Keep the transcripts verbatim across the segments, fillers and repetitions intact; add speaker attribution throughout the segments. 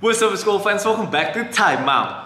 Speaker 1: What's up school fans, welcome back to Time Out.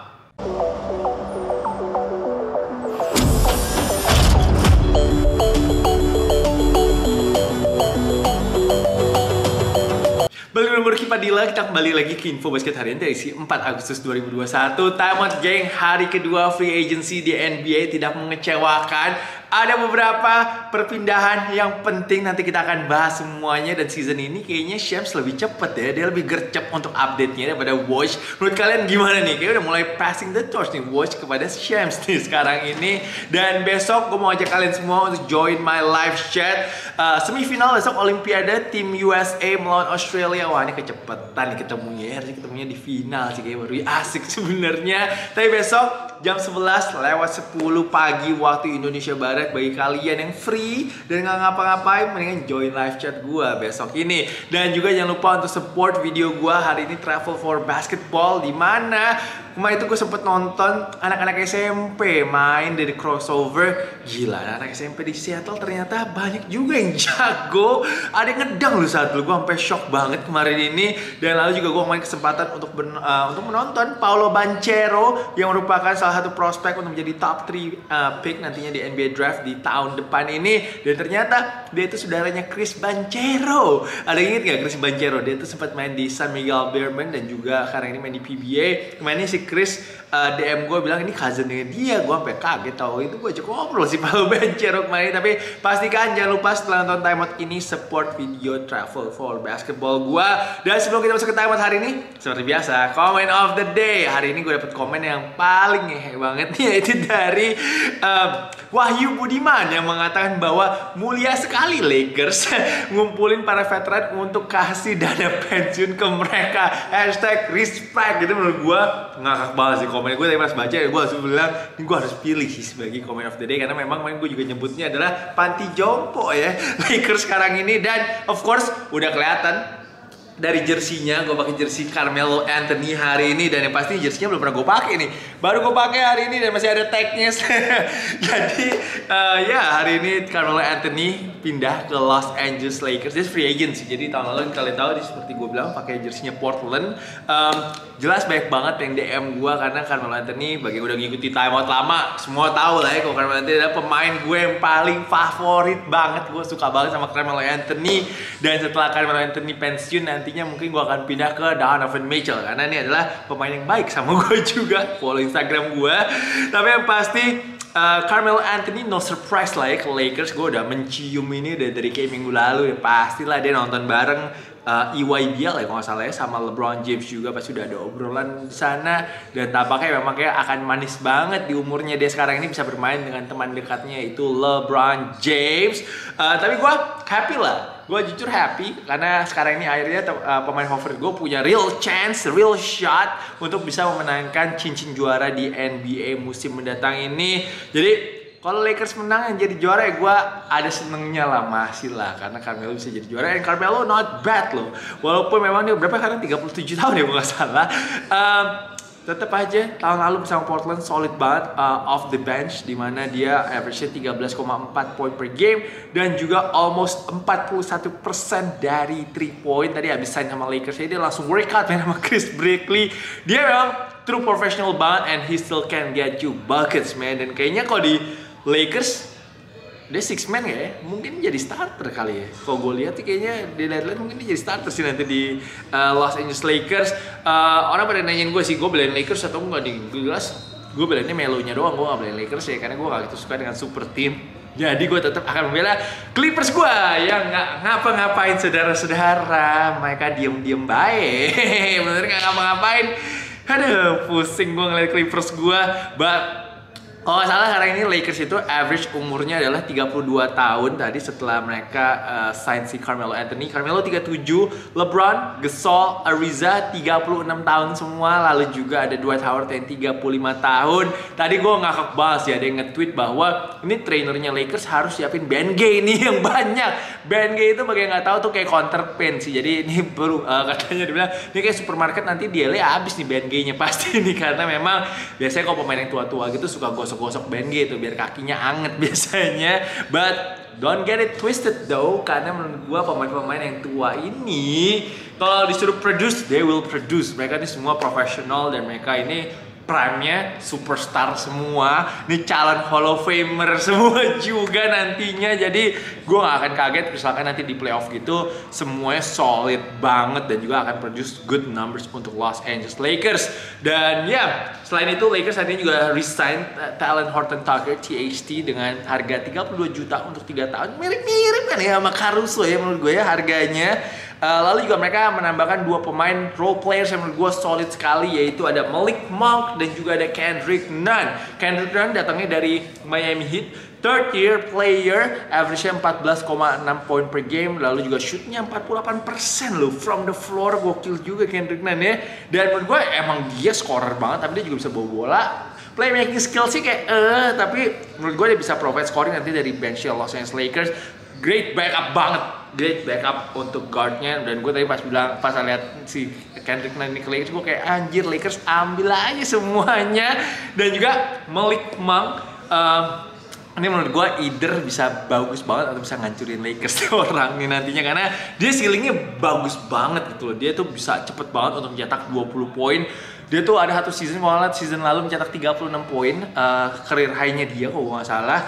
Speaker 1: Balik dengan Murky Padilla, kita kembali lagi ke info basket harian edisi empat Agustus dua ribu dua puluh satu. Time Out geng, hari kedua free agency di N B A tidak mengecewakan. Ada beberapa perpindahan yang penting, nanti kita akan bahas semuanya. Dan season ini kayaknya Shams lebih cepet ya, dia lebih gercep untuk update-nya daripada Woj. Menurut kalian gimana nih? Kayaknya udah mulai passing the torch nih Woj kepada Shams nih sekarang ini. Dan besok gue mau ajak kalian semua untuk join my live chat uh, semifinal besok Olimpiade tim U S A melawan Australia. Wah, ini kecepetan nih ketemunya, harusnya ketemunya di final sih, kayak baru asik sebenarnya. Tapi besok jam sebelas lewat sepuluh pagi waktu Indonesia Barat. Bagi kalian yang free dan nggak ngapa-ngapain, mendingan join live chat gue besok ini. Dan juga jangan lupa untuk support video gue hari ini, Travel for Basketball, di mana kemarin itu gue sempet nonton anak-anak S M P main dari crossover. Gila, anak-anak S M P di Seattle ternyata banyak juga yang jago. Ada yang ngedang loh saat dulu, gue sampai shock banget kemarin ini. Dan lalu juga gue main kesempatan untuk ben, uh, untuk menonton Paolo Banchero yang merupakan salah satu prospek untuk menjadi top tiga uh, pick nantinya di N B A Draft di tahun depan ini. Dan ternyata dia itu saudaranya Chris Banchero. Ada yang inget gak Chris Banchero? Dia itu sempat main di San Miguel Bearman dan juga sekarang ini main di P B A. Kemarin ini si Chris uh, D M gue bilang ini cousinnya dia. Gue sampai kaget tau itu, gue cukup ngobrol si Paolo Banchero kemarin. Tapi pastikan jangan lupa setelah nonton Time Out ini support video Travel for Basketball gue. Dan sebelum kita masuk ke Time Out hari ini, seperti biasa, comment of the day. Hari ini gue dapet komen yang paling ngehe banget, yaitu dari uh, Wahyu Budiman yang mengatakan bahwa mulia sekali Lakers ngumpulin para veteran untuk kasih dana pensiun ke mereka. Hashtag respect. Gitu menurut gue ngakak banget sih komen gue. Tapi pas baca ya gue langsung bilang ini gue harus pilih sih sebagai comment of the day, karena memang main gue juga nyebutnya adalah panti jompo ya Lakers sekarang ini. Dan of course udah kelihatan dari jersinya, gue pakai jersey Carmelo Anthony hari ini. Dan yang pasti jersinya belum pernah gue pakai nih, baru gue pakai hari ini dan masih ada tagnya. Jadi uh, ya hari ini Carmelo Anthony pindah ke Los Angeles Lakers. Dia free agent sih, jadi tahun lalu kalian tahu dia seperti gue bilang pakai jersinya Portland. um, Jelas banyak banget yang D M gue, karena Carmelo Anthony bagi udah ngikuti Time Out lama, semua tahu lah ya kalau Carmelo Anthony adalah pemain gue yang paling favorit banget. Gue suka banget sama Carmelo Anthony. Dan setelah Carmelo Anthony pensiun, nantinya mungkin gue akan pindah ke Donovan Mitchell, karena ini adalah pemain yang baik sama gue juga. Follow Instagram gue. Tapi yang pasti uh, Carmelo Anthony no surprise lah ya ke Lakers. Gue udah mencium ini udah dari kayak minggu lalu ya. Pastilah dia nonton bareng Uh, E Y B L ya kalau nggak salah ya, sama LeBron James juga. Pasti udah ada obrolan di sana. Dan tampaknya memang kayak akan manis banget di umurnya dia sekarang ini bisa bermain dengan teman dekatnya itu LeBron James. uh, Tapi gue happy lah, gue jujur happy karena sekarang ini akhirnya uh, pemain favorit gue punya real chance, real shot untuk bisa memenangkan cincin juara di N B A musim mendatang ini. Jadi kalau Lakers menang yang jadi juara ya gue ada senengnya lah, masih lah, karena Carmelo bisa jadi juara. Dan Carmelo not bad loh, walaupun memang dia berapa sekarang tiga puluh tujuh tahun ya kalau nggak salah. um, Tetap aja tahun lalu bersama Portland solid banget uh, off the bench, dimana dia average-nya tiga belas koma empat poin per game dan juga almost empat puluh satu persen dari three point. Tadi habis sign sama Lakers dia langsung workout main sama Chris Brickley. Dia memang true professional banget and he still can get you buckets man. Dan kayaknya kalau di Lakers dia six man ya, mungkin jadi starter kali ya. Kalau gue lihat sih kayaknya di deadline mungkin dia jadi starter sih nanti di uh, Los Angeles Lakers. Uh, orang pada nanyain gue sih, gue belain Lakers atau enggak, di jelas gue belainnya Melonya doang, gue gak belain Lakers ya, karena gue gak gitu suka dengan super team. Jadi gue tetap akan membela Clippers gue yang nggak ngapa-ngapain saudara-saudara. Mereka diem-diem baik, bener nggak ngapa-ngapain. Aduh, pusing gue ngeliat Clippers gue. But kalau nggak salah sekarang ini Lakers itu average umurnya adalah tiga puluh dua tahun tadi setelah mereka uh, sign si Carmelo Anthony. Carmelo tiga puluh tujuh, LeBron, Gasol, Ariza tiga puluh enam tahun semua. Lalu juga ada Dwight Howard yang tiga puluh lima tahun. Tadi gue ngakak banget sih, ada yang nge-tweet bahwa ini trainernya Lakers harus siapin Ben Gay nih yang banyak. Ben Gay itu bagi yang nggak tahu tuh kayak counterpane sih. Jadi ini baru uh, katanya dibilang ini kayak supermarket nanti dia lihat habis nih Ben Gay-nya pasti nih, karena memang biasanya kalau pemain yang tua-tua gitu suka gosok gosok Ben G itu biar kakinya anget biasanya. But don't get it twisted though, karena menurut gue pemain-pemain yang tua ini kalau disuruh produce, they will produce. Mereka ini semua profesional dan mereka ini prime-nya superstar semua. Ini calon Hall of Famer semua juga nantinya. Jadi gue gak akan kaget misalkan nanti di playoff gitu semuanya solid banget dan juga akan produce good numbers untuk Los Angeles Lakers. Dan ya, selain itu Lakers tadi juga resign Talen Horton-Tucker T H T dengan harga tiga puluh dua juta untuk tiga tahun. Mirip-mirip kan ya sama Caruso ya menurut gue ya harganya. Uh, lalu juga mereka menambahkan dua pemain role players yang menurut gue solid sekali, yaitu ada Malik Monk dan juga ada Kendrick Nunn. Kendrick Nunn datangnya dari Miami Heat, third year player, average-nya empat belas koma enam poin per game, lalu juga shoot-nya empat puluh delapan persen loh from the floor. Gokil juga Kendrick Nunn ya. Dan menurut gue emang dia scorer banget, tapi dia juga bisa bawa bola. Playmaking skill sih kayak eh tapi menurut gue dia bisa provide scoring nanti dari bench Los Angeles Lakers. Great backup banget, great backup untuk guardnya. Dan gue tadi pas bilang, pas lihat si Kendrick Nunn ini ke Lakers, gue kayak anjir Lakers ambil aja semuanya. Dan juga Malik Monk, um, ini menurut gue either bisa bagus banget atau bisa ngancurin Lakers orang nih nantinya, karena dia ceilingnya bagus banget gitu loh. Dia tuh bisa cepet banget untuk mencetak dua puluh poin. Dia tuh ada satu season, malah season lalu mencetak tiga puluh enam poin, uh, career high-nya dia kalau gue nggak salah.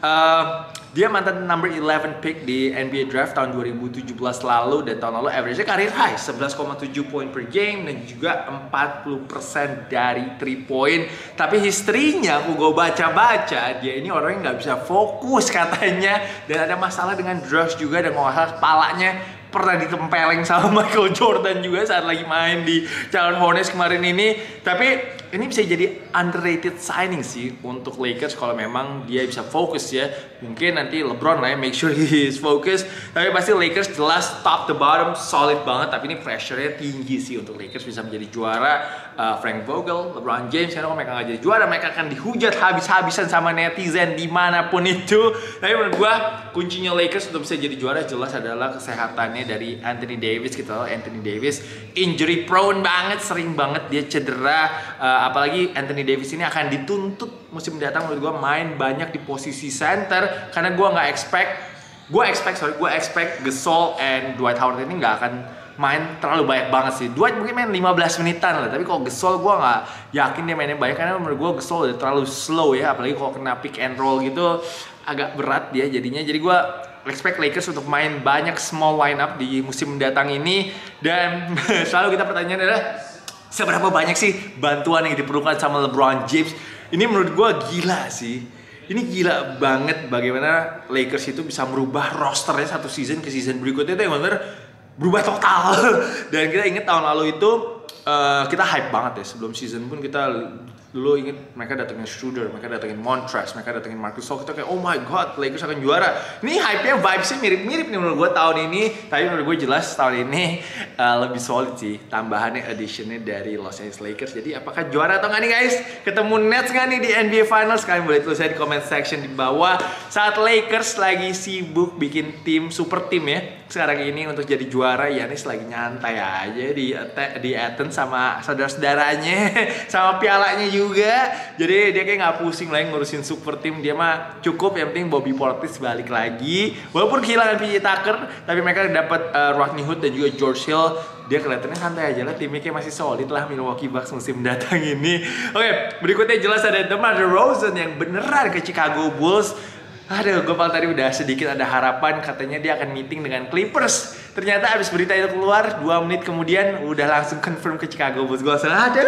Speaker 1: Uh, dia mantan number eleven pick di N B A draft tahun dua ribu tujuh belas lalu, dan tahun lalu average-nya career high sebelas koma tujuh poin per game dan juga empat puluh persen dari three point. Tapi history-nya aku gue baca-baca, dia ini orang yang nggak bisa fokus katanya, dan ada masalah dengan drugs juga, dan kalau nggak salah kepalanya pernah ditempeleng sama Michael Jordan juga saat lagi main di Charlotte Hornets kemarin ini. Tapi ini bisa jadi underrated signing sih untuk Lakers kalau memang dia bisa fokus ya. Mungkin nanti LeBron lah ya, make sure he is focused. Tapi pasti Lakers jelas top to bottom solid banget. Tapi ini pressure-nya tinggi sih untuk Lakers bisa menjadi juara. uh, Frank Vogel, LeBron James, karena kalau mereka nggak jadi juara, mereka akan dihujat habis-habisan sama netizen dimanapun itu. Tapi menurut gua kuncinya Lakers untuk bisa jadi juara jelas adalah kesehatannya dari Anthony Davis. Kita tahu Anthony Davis injury prone banget, sering banget dia cedera. Uh, apalagi Anthony Davis ini akan dituntut musim mendatang menurut gue main banyak di posisi center, karena gue nggak expect, gue expect sorry gue expect Gasol and Dwight Howard ini nggak akan main terlalu banyak banget sih. Dwight mungkin main lima belas menitan lah, tapi kalau Gasol gue nggak yakin dia mainnya banyak, karena menurut gue Gasol udah terlalu slow ya, apalagi kalau kena pick and roll gitu agak berat dia jadinya. Jadi gue expect Lakers untuk main banyak small lineup di musim mendatang ini. Dan selalu kita pertanyaan adalah seberapa banyak sih bantuan yang diperlukan sama LeBron James. Ini menurut gue gila sih. Ini gila banget bagaimana Lakers itu bisa merubah rosternya satu season ke season berikutnya itu yang benar berubah total. Dan kita ingat tahun lalu itu uh, kita hype banget ya, sebelum season pun kita dulu inget mereka datengin Schroeder, mereka datengin Montrezl, mereka datengin Marcus Gasol. Kita kayak oh my god, Lakers akan juara. Ini hype-nya, vibes-nya mirip-mirip nih menurut gue tahun ini. Tapi menurut gue jelas tahun ini uh, lebih solid sih tambahannya, addition-nya dari Los Angeles Lakers. Jadi apakah juara atau nggak nih guys? Ketemu Nets nggak nih di N B A Finals? Kalian boleh tulis di comment section di bawah. Saat Lakers lagi sibuk bikin tim, super tim ya sekarang ini untuk jadi juara, Giannis lagi nyantai aja di di Athens sama saudara-saudaranya, sama pialanya juga. Jadi dia kayak nggak pusing lagi ngurusin super tim, dia mah cukup yang penting Bobby Portis balik lagi. Walaupun kehilangan P J Tucker, tapi mereka dapat uh, Rodney Hood dan juga George Hill. Dia kelihatannya santai aja lah, timnya kayak masih solid lah Milwaukee Bucks musim mendatang ini. Oke, berikutnya jelas ada DeMar DeRozan yang beneran ke Chicago Bulls. Aduh, gue paling tadi udah sedikit ada harapan, katanya dia akan meeting dengan Clippers. Ternyata abis berita itu keluar, dua menit kemudian udah langsung confirm ke Chicago Bulls. Gue langsung, aduh,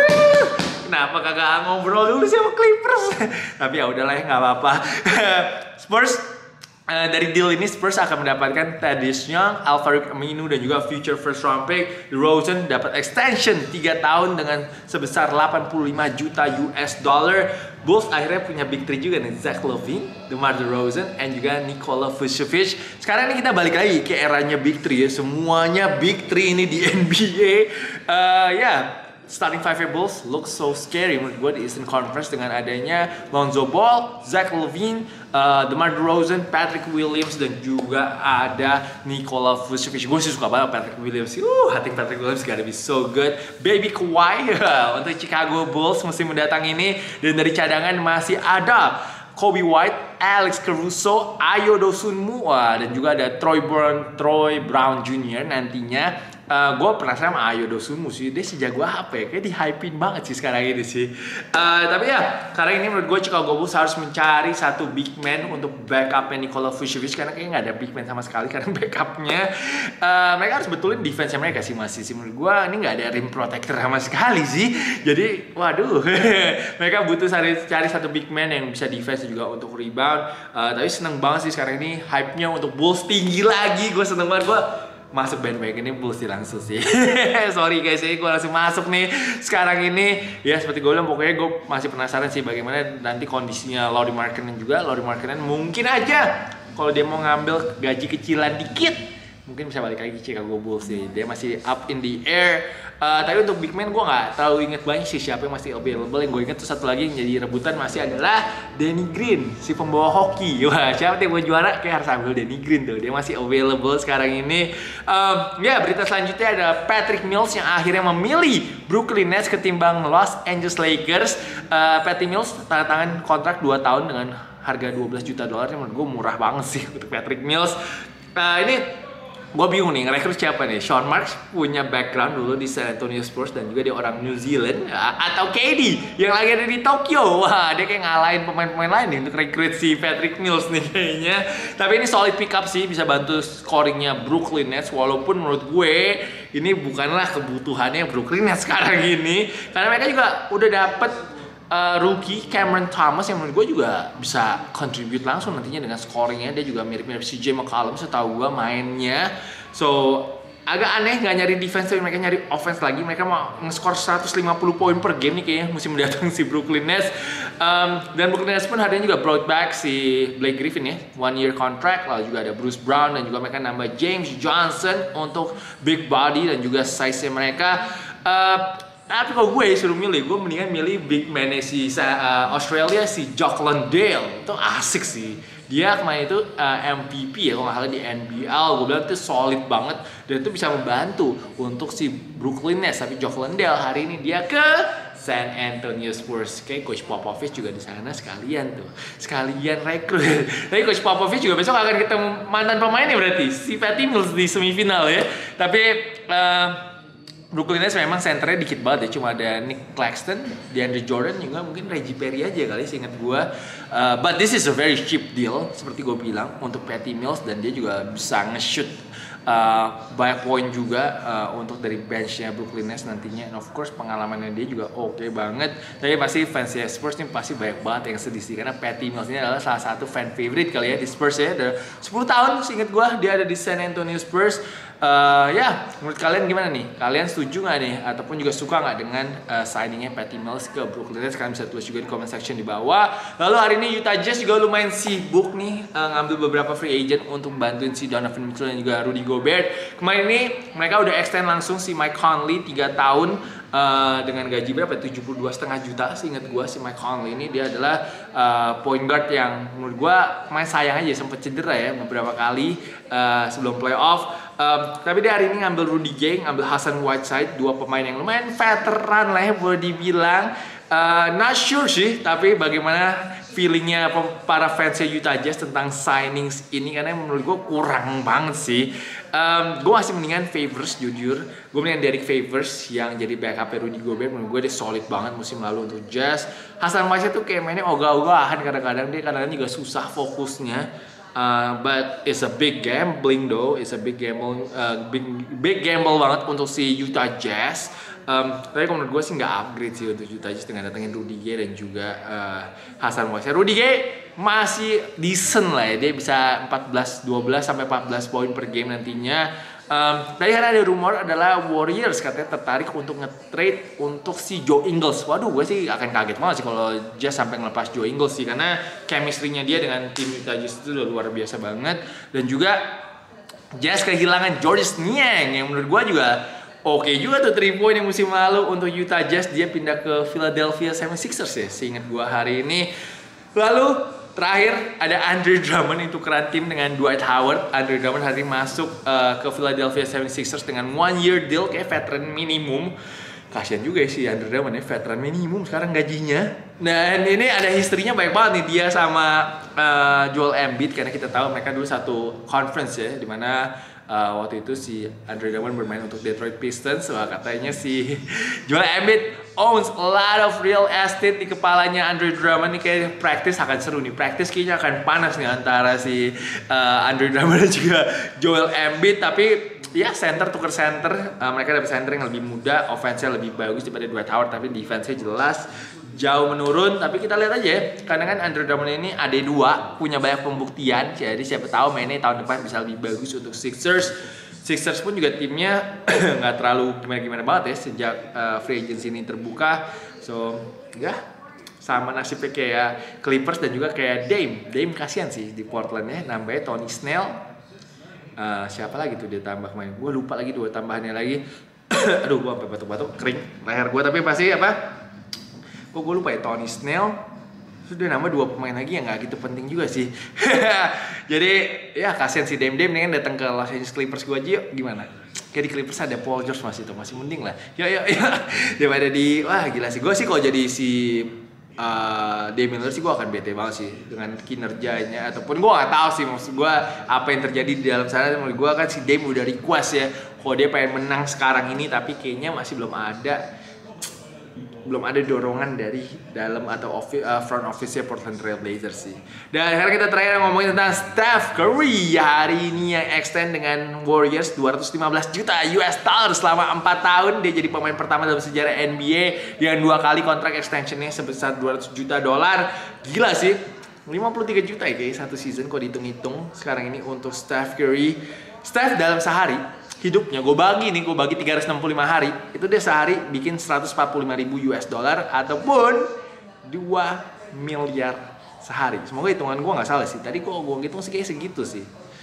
Speaker 1: kenapa kagak ngobrol dulu sama Clippers? Tapi ya udahlah ya, nggak apa-apa. Spurs, uh, dari deal ini Spurs akan mendapatkan Thaddeus Young, Al-Farouq Aminu, dan juga future first round pick. DeRozan dapat extension tiga tahun dengan sebesar delapan puluh lima juta U S dollar. Bulls akhirnya punya big three juga nih, Zach LaVine, DeMar DeRozan, dan juga Nikola Vucevic. Sekarang ini kita balik lagi ke eranya big three ya, semuanya big three ini di N B A. Uh, ya, yeah. Starting five Bulls looks so scary menurut gue di Eastern Conference dengan adanya Lonzo Ball, Zach LaVine, uh, DeMar DeRozan, Patrick Williams, dan juga ada Nikola Vucevic. Gue sih suka banget Patrick Williams. Uh, hati Patrick Williams gotta be so good. Baby Kawhi untuk Chicago Bulls musim mendatang ini. Dan dari cadangan masih ada Kobe White, Alex Caruso, Ayo Dosunmu, wah, dan juga ada Troy Brown, Troy Brown Junior nantinya. Uh, gue penasaran sama Ayo Dosunmu sih, dia sejago apa ya? Kayak di-hypein banget sih sekarang ini sih. Uh, tapi ya, sekarang ini menurut gue Chicago Bulls harus mencari satu big man untuk backupnya Nikola Vucevic, karena kayaknya nggak ada big man sama sekali karena backupnya. Uh, mereka harus betulin defense mereka sih masih sih menurut gue ini nggak ada rim protector sama sekali sih. Jadi, waduh, mereka butuh cari, cari satu big man yang bisa defense juga untuk rebound. Uh, tapi seneng banget sih sekarang ini hype-nya untuk Bulls tinggi lagi. Gue seneng banget, gue masuk bandwagon ini Bulls sih langsung sih. Sorry guys, ya gue langsung masuk nih sekarang ini. Ya seperti gue bilang, pokoknya gue masih penasaran sih bagaimana nanti kondisinya Lauri Markkanen juga. Lauri Markkanen mungkin aja kalau dia mau ngambil gaji kecilan dikit, mungkin bisa balik lagi Chicago Bulls sih. Dia masih up in the air. Uh, tapi untuk big man gue nggak terlalu inget banyak sih siapa yang masih available. Yang gue inget tuh satu lagi yang jadi rebutan masih adalah Danny Green, si pembawa hoki. Wah, siapa yang mau juara kayak harus ambil Danny Green tuh. Dia masih available sekarang ini. Um, ya, berita selanjutnya ada Patrick Mills yang akhirnya memilih Brooklyn Nets ketimbang Los Angeles Lakers. Uh, Patty Mills tanda tangan kontrak dua tahun dengan harga dua belas juta dolar. Menurut gue murah banget sih untuk Patrick Mills. Nah, ini gue bingung nih, ngerekrut siapa nih? Sean Marks punya background dulu di San Antonio Spurs dan juga dia orang New Zealand. Atau K D yang lagi ada di Tokyo. Wah, dia kayak ngalahin pemain-pemain lain nih untuk rekrut si Patrick Mills nih kayaknya. Tapi ini solid pick up sih, bisa bantu scoringnya Brooklyn Nets. Walaupun menurut gue ini bukanlah kebutuhannya Brooklyn Nets sekarang ini. Karena mereka juga udah dapet Uh, rookie Cameron Thomas yang menurut gue juga bisa contribute langsung nantinya dengan scoringnya. Dia juga mirip-mirip C J McCollum setahu gue mainnya. So agak aneh nggak nyari defense tapi mereka nyari offense lagi. Mereka mau nge-score seratus lima puluh poin per game nih kayaknya musim mendatang si Brooklyn Nets. Um, dan Brooklyn Nets pun harinya juga brought back si Blake Griffin ya, one year contract. Lalu juga ada Bruce Brown dan juga mereka nambah James Johnson untuk big body dan juga size-nya mereka. Uh, Tapi kalau gue suruh milih, gue mendingan milih big man si uh, Australia, si Jock Landale. Itu asik sih. Dia kemarin itu uh, M V P ya kalau nggak salah di N B L. Gue bilang itu solid banget dan itu bisa membantu untuk si Brooklyn Nets. Tapi Jock Landale hari ini dia ke San Antonio Spurs. Kayak Coach Popovich juga di sana sekalian tuh, sekalian rekrut. Tapi Coach Popovich juga besok akan ketemu mantan pemainnya berarti si Patty Mills di semifinal ya. Tapi uh, Brooklyn Nets memang senternya dikit banget ya, cuma ada Nick Claxton, DeAndre Jordan juga mungkin Reggie Perry aja kali seingat gue. Uh, but this is a very cheap deal seperti gue bilang untuk Patty Mills dan dia juga bisa nge-shoot uh, banyak poin juga uh, untuk dari benchnya Brooklyn Nets nantinya. And of course pengalamannya dia juga oke okay banget. Tapi pasti fans Spurs ini pasti banyak banget yang sedih sih karena Patty Mills ini adalah salah satu fan favorite kali ya di Spurs ya. Udah sepuluh tahun seingat gue dia ada di San Antonio Spurs. Uh, ya, menurut kalian gimana nih? Kalian setuju nggak nih? Ataupun juga suka nggak dengan uh, signingnya Patty Mills ke Brooklyn Nets? Kalian bisa tulis juga di comment section di bawah. Lalu hari ini Utah Jazz juga lumayan sibuk nih uh, ngambil beberapa free agent untuk bantuin si Donovan Mitchell dan juga Rudy Gobert. Kemarin ini mereka udah extend langsung si Mike Conley tiga tahun uh, dengan gaji berapa? tujuh puluh dua koma lima juta. Seingat gue si Mike Conley ini dia adalah uh, point guard yang menurut gue main sayang aja sempat cedera ya beberapa kali uh, sebelum playoff. Um, tapi dia hari ini ngambil Rudy Gay, ngambil Hassan Whiteside, dua pemain yang lumayan veteran lah ya boleh dibilang. Uh, not sure sih, tapi bagaimana feelingnya para fansnya Utah Jazz tentang signings ini karena menurut gue kurang banget sih. Um, gue masih mendingan Favors jujur. Gue mendingan Derek Favors yang jadi backup Rudy Gobert. Menurut gue dia solid banget musim lalu untuk Jazz. Hassan Whiteside tuh kayak mainnya ogah-ogahan kadang-kadang, dia kadang-kadang juga susah fokusnya. Uh, but it's a big gambling though, it's a big gamble, uh, big big gamble banget untuk si Utah Jazz. Um, tapi menurut gue sih nggak upgrade sih untuk Utah Jazz dengan datangin Rudy Gay dan juga uh, Hassan Whiteside. Rudy Gay masih decent lah ya, dia bisa empat belas, dua belas sampai empat belas poin per game nantinya. Um, tadi kan ada rumor adalah Warriors katanya tertarik untuk nge-trade untuk si Joe Ingles. Waduh, gue sih akan kaget banget sih kalau Jazz sampai ngelepas Joe Ingles sih karena chemistry-nya dia dengan tim Utah Jazz itu udah luar biasa banget. Dan juga Jazz kehilangan Georges Niang yang menurut gue juga oke okay juga tuh three point yang musim lalu untuk Utah Jazz. Dia pindah ke Philadelphia seventy-sixers ya seingat gue hari ini. Lalu terakhir ada Andre Drummond itu tukeran tim dengan Dwight Howard. Andre Drummond hari ini masuk uh, ke Philadelphia seventy-sixers dengan one year deal kayak veteran minimum. kasian juga sih Andre Drummond ya, veteran minimum sekarang gajinya. Dan ini ada historinya banyak banget nih dia sama uh, Joel Embiid, karena kita tahu mereka dulu satu conference ya, dimana uh, waktu itu si Andre Drummond bermain untuk Detroit Pistons. Wah, katanya si Joel Embiid owns a lot of real estate di kepalanya Andre Drummond. Nih kayak practice akan seru nih, practice kayaknya akan panas nih antara si uh, Andre Drummond dan juga Joel Embiid. Tapi ya center tuker center, uh, mereka dapat center yang lebih muda, offense-nya lebih bagus daripada Dwight Howard, tapi defense-nya jelas jauh menurun. Tapi kita lihat aja ya, karena kan Andre Drummond ini A D dua, punya banyak pembuktian, jadi siapa tahu mainnya tahun depan bisa lebih bagus untuk Sixers. Sixers pun juga timnya nggak terlalu gimana-gimana banget ya sejak uh, free agency ini terbuka. So ya sama nasibnya kayak Clippers dan juga kayak Dame. Dame kasihan sih di Portland ya, nambahnya Tony Snell. Uh, siapa lagi tuh dia tambah main? Gue lupa lagi dua tambahannya lagi. Aduh, gue sampai batuk-batuk kering leher gue. Tapi pasti apa? Kok gue lupa ya, Tony Snell. Sudah nambah dua pemain lagi yang nggak gitu penting juga sih. Jadi ya kasihan si Dame Dame nih kan datang ke Los Angeles Clippers. Gue aja yuk gimana? Kayak di Clippers ada Paul George masih itu masih mending lah. Yuk yuk yuk. Daripada di wah gila sih. Gue sih kalau jadi si Uh, Damian Lillard sih gue akan bete banget sih dengan kinerjanya, ataupun gue gak tahu sih maksud gue apa yang terjadi di dalam sana. Menurut gue kan si Dame udah request ya kalau dia pengen menang sekarang ini, tapi kayaknya masih belum ada belum ada dorongan dari dalam atau office, uh, front office-nya Portland Trail Blazers sih. Dan sekarang kita terakhir ngomongin tentang Steph Curry hari ini yang extend dengan Warriors dua ratus lima belas juta U S dollar selama empat tahun. Dia jadi pemain pertama dalam sejarah N B A yang dua kali kontrak extension-nya sebesar dua ratus juta dolar. Gila sih, lima puluh tiga juta ya guys satu season kalau dihitung-hitung sekarang ini untuk Steph Curry. Steph dalam sehari hidupnya gue bagi nih, gue bagi tiga ratus enam puluh lima hari, itu dia sehari bikin seratus empat puluh lima ribu U S dollar ataupun dua miliar sehari. Semoga hitungan gue nggak salah sih. Tadi kok gue hitung sih kayak segitu sih.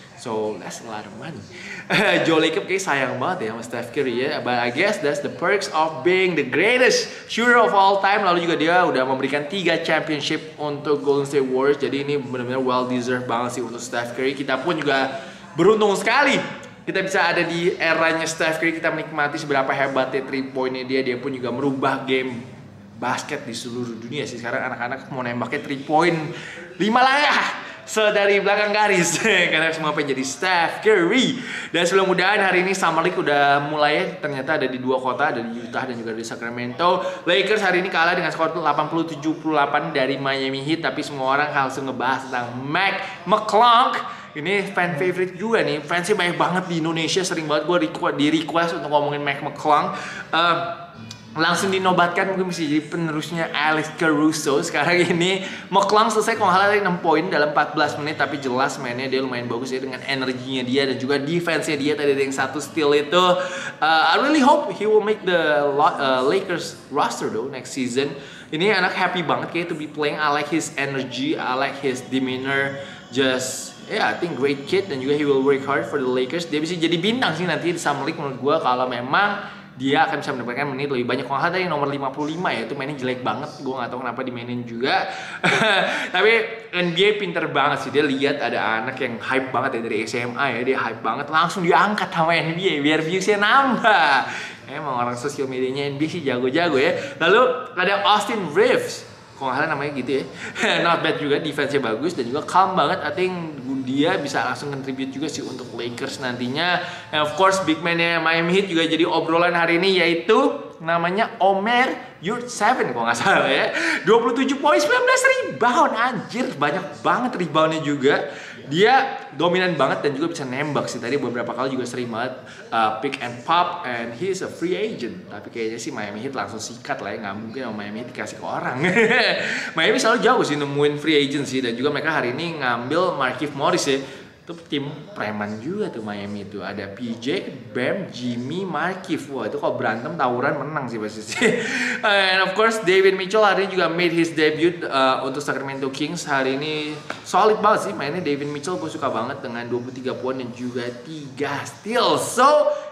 Speaker 1: So that's a lot of money. Joe Lacob kayak sayang banget ya sama Steph Curry ya. But I guess that's the perks of being the greatest shooter of all time. Lalu juga dia udah memberikan tiga championship untuk Golden State Warriors. Jadi ini benar-benar well deserved banget sih untuk Steph Curry. Kita pun juga beruntung sekali kita bisa ada di eranya Steph Curry. Kita menikmati seberapa hebatnya three point-nya dia. Dia pun juga merubah game basket di seluruh dunia sih. Sekarang anak-anak mau nembaknya three point lima langkah so dari belakang garis karena semua pengen jadi Steph Curry. Dan sebelum mudahan hari ini Summer League udah mulai, ternyata ada di dua kota, ada di Utah dan juga di Sacramento. Lakers hari ini kalah dengan skor delapan puluh tujuh puluh delapan dari Miami Heat. Tapi semua orang langsung ngebahas tentang Mac McClung. Ini fan favorite juga nih, fansnya banyak banget di Indonesia. Sering banget gue request, di request untuk ngomongin Mac McClung. uh, Langsung dinobatkan mungkin bisa jadi penerusnya Alex Caruso. Sekarang ini McClung selesai kalau nggak salah enam poin dalam empat belas menit. Tapi jelas mainnya dia lumayan bagus ya, dengan energinya dia dan juga defense-nya dia. Tadi ada yang satu steal itu. uh, I really hope he will make the uh, Lakers roster though next season. Ini anak happy banget kayak to be playing. I like his energy, I like his demeanor. Just yeah, I think great kid, dan juga he will work hard for the Lakers. Dia bisa jadi bintang sih nanti di Summer League menurut gue, kalau memang dia akan bisa mendapatkan menit lebih banyak. Kalau ada yang nomor lima puluh lima ya, itu mainnya jelek banget. Gue gak tahu kenapa dimainin juga. Tapi N B A pinter banget sih. Dia lihat ada anak yang hype banget ya dari S M A ya. Dia hype banget, langsung diangkat sama N B A biar viewsnya nambah. Emang orang sosial medianya N B A sih jago-jago ya. Lalu ada Austin Reeves, kalau nggak salah namanya gitu ya. Not bad juga, defense-nya bagus dan juga calm banget. I think dia bisa langsung contribute juga sih untuk Lakers nantinya. And of course big man-nya Miami Heat juga jadi obrolan hari ini, yaitu namanya Omer Yurtseven kalau nggak salah ya. dua puluh tujuh poin, sembilan belas rebound, anjir banyak banget reboundnya juga. Dia dominan banget dan juga bisa nembak sih. Tadi beberapa kali juga sering banget uh, pick and pop, and he is a free agent. Tapi kayaknya sih Miami Heat langsung sikat lah ya. Nggak mungkin sama Miami Heat dikasih ke orang. Miami selalu jago sih nemuin free agent sih. Dan juga mereka hari ini ngambil Markieff Morris ya. Itu tim preman juga tuh Miami itu. Ada P J, Bam, Jimmy, Markieff. Wah itu kalau berantem tawuran menang sih pasti sih. And of course David Mitchell hari ini juga made his debut uh, untuk Sacramento Kings. Hari ini solid banget sih mainnya David Mitchell. Gue suka banget dengan dua puluh tiga poin dan juga tiga steal. So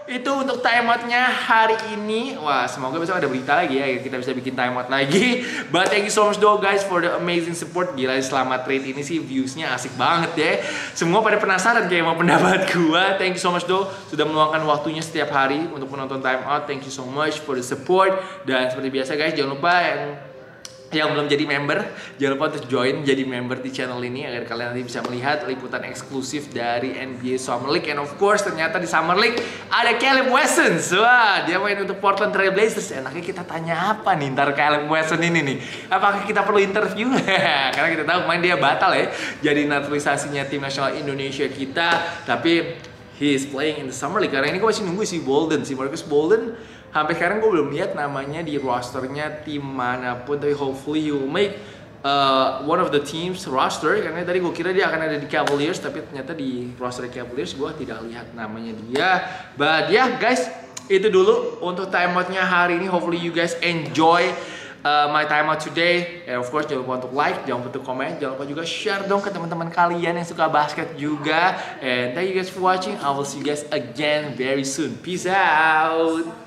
Speaker 1: itu untuk timeoutnya hari ini. Wah, semoga besok ada berita lagi ya, kita bisa bikin timeout lagi. But thank you so much though guys for the amazing support. Gila, selama trade ini sih viewsnya asik banget ya. Semua pada penasaran kayak mau pendapat gua. Thank you so much though sudah meluangkan waktunya setiap hari untuk menonton timeout. Thank you so much for the support. Dan seperti biasa guys, jangan lupa yang yang belum jadi member, jangan lupa untuk join jadi member di channel ini agar kalian nanti bisa melihat liputan eksklusif dari N B A Summer League. And of course ternyata di Summer League ada Caleb Wesson. Wah, dia main untuk Portland Trail Blazers. Enaknya kita tanya apa nih ntar Caleb Wesson ini nih? Apakah kita perlu interview? Karena kita tahu main dia batal ya jadi naturalisasinya tim nasional Indonesia kita. Tapi he is playing in the Summer League. Karena ini gue masih nunggu si Bolden, si Marcus Bolden. Sampai sekarang gue belum lihat namanya di rosternya tim manapun, tapi hopefully he will make uh, one of the teams roster. Karena tadi gue kira dia akan ada di Cavaliers, tapi ternyata di roster Cavaliers gue tidak lihat namanya dia. But yeah guys, itu dulu untuk timeoutnya hari ini. Hopefully you guys enjoy uh, my timeout today. And of course jangan lupa untuk like, jangan lupa untuk komen, jangan lupa juga share dong ke teman-teman kalian yang suka basket juga. And thank you guys for watching. I will see you guys again very soon. Peace out.